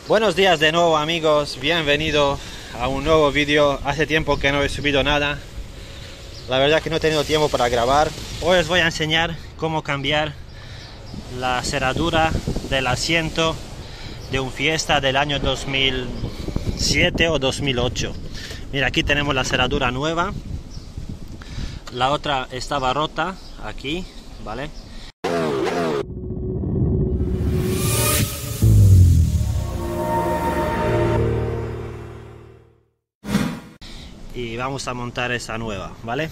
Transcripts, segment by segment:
Buenos días de nuevo, amigos, bienvenidos a un nuevo vídeo. Hace tiempo que no he subido nada, la verdad que no he tenido tiempo para grabar. Hoy os voy a enseñar cómo cambiar la cerradura del asiento de un Fiesta del año 2007 o 2008. Mira, aquí tenemos la cerradura nueva, la otra estaba rota aquí, ¿vale? Y vamos a montar esa nueva, ¿vale?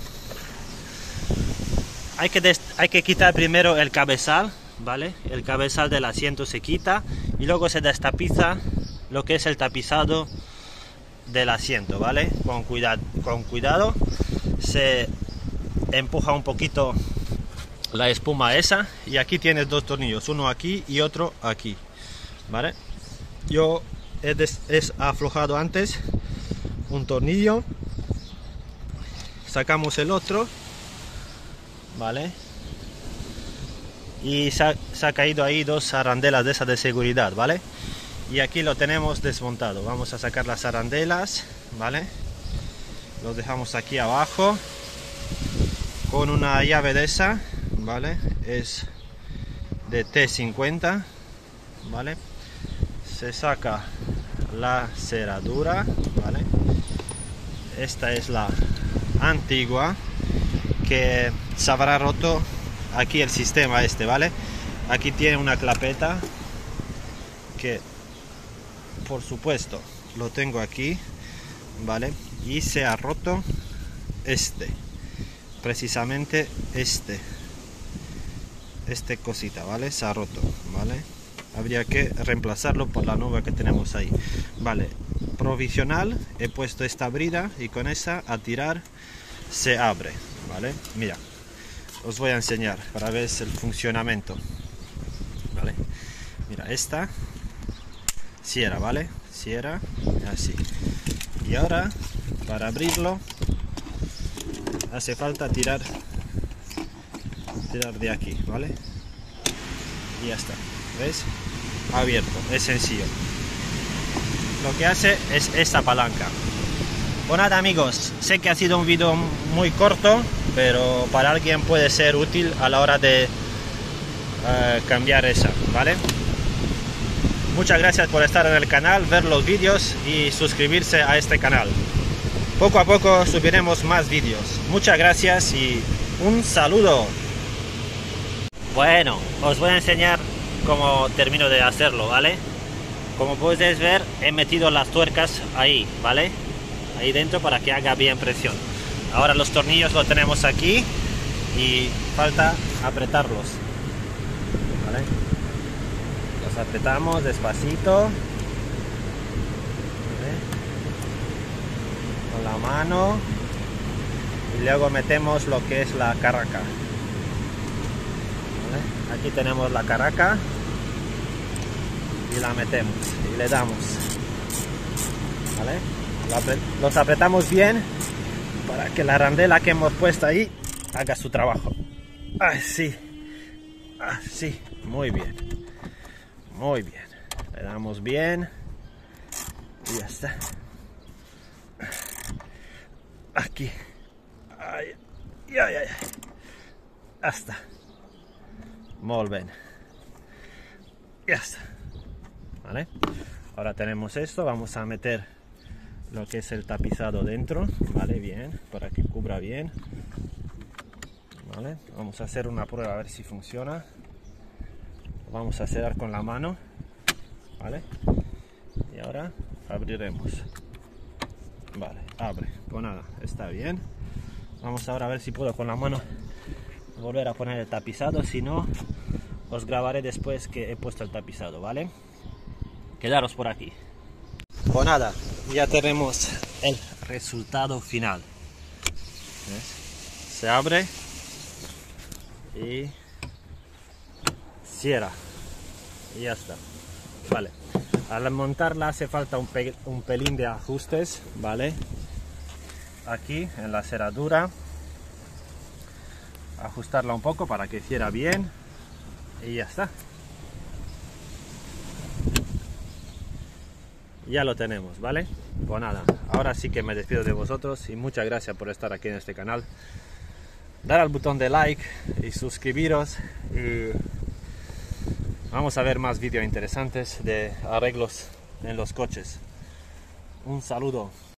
Hay que quitar primero el cabezal, ¿vale? El cabezal del asiento se quita y luego se destapiza lo que es el tapizado del asiento, ¿vale? Con cuidado, se empuja un poquito la espuma esa y aquí tienes dos tornillos, uno aquí y otro aquí, ¿vale? Yo he aflojado antes un tornillo, sacamos el otro, vale, y se ha caído ahí dos arandelas de esas de seguridad, vale, y aquí lo tenemos desmontado. Vamos a sacar las arandelas, vale, los dejamos aquí abajo con una llave de esa, vale, es de T50, vale, se saca la cerradura, vale, esta es la antigua que se habrá roto aquí el sistema este, vale, aquí tiene una clapeta que por supuesto lo tengo aquí, vale, y se ha roto precisamente este cosita, vale, se ha roto, vale, habría que reemplazarlo por la nueva que tenemos ahí, vale. Provisional he puesto esta brida y con esa a tirar se abre, vale. Mira, os voy a enseñar para ver el funcionamiento, vale. Mira, esta cierra, vale, cierra así, y ahora para abrirlo hace falta tirar de aquí, vale, y ya está, ¿ves? Abierto, es sencillo. Lo que hace es esta palanca. Pues nada, amigos, sé que ha sido un vídeo muy corto, pero para alguien puede ser útil a la hora de cambiar esa, ¿vale? Muchas gracias por estar en el canal, ver los vídeos y suscribirse a este canal. Poco a poco subiremos más vídeos. Muchas gracias y un saludo. Bueno, os voy a enseñar cómo termino de hacerlo, ¿vale? Como podéis ver, he metido las tuercas ahí, ¿vale? Ahí dentro para que haga bien presión. Ahora los tornillos los tenemos aquí y falta apretarlos, ¿vale? Los apretamos despacito, ¿vale? Con la mano y luego metemos lo que es la caraca, ¿vale? Aquí tenemos la caraca y la metemos y le damos, ¿vale? Los apretamos bien para que la arandela que hemos puesto ahí haga su trabajo. Así, así, muy bien, muy bien. Le damos bien y ya está. Aquí, ay, ay, ay, ay. Hasta, muy bien, ya está. ¿Vale? Ahora tenemos esto, vamos a meter lo que es el tapizado dentro, vale, bien, para que cubra bien, vale. Vamos a hacer una prueba a ver si funciona. Vamos a cerrar con la mano, vale, y ahora abriremos, vale, abre, pues nada, está bien. Vamos ahora a ver si puedo con la mano volver a poner el tapizado, si no os grabaré después que he puesto el tapizado, vale. Quedaros por aquí. Pues nada, ya tenemos el resultado final. ¿Ves? Se abre y cierra y ya está, vale. Al montarla hace falta un pelín de ajustes, vale, aquí en la cerradura, ajustarla un poco para que cierre bien y ya está. ya lo tenemos, ¿vale? Pues nada, ahora sí que me despido de vosotros y muchas gracias por estar aquí en este canal. Dar al botón de like y suscribiros, y vamos a ver más vídeos interesantes de arreglos en los coches. Un saludo.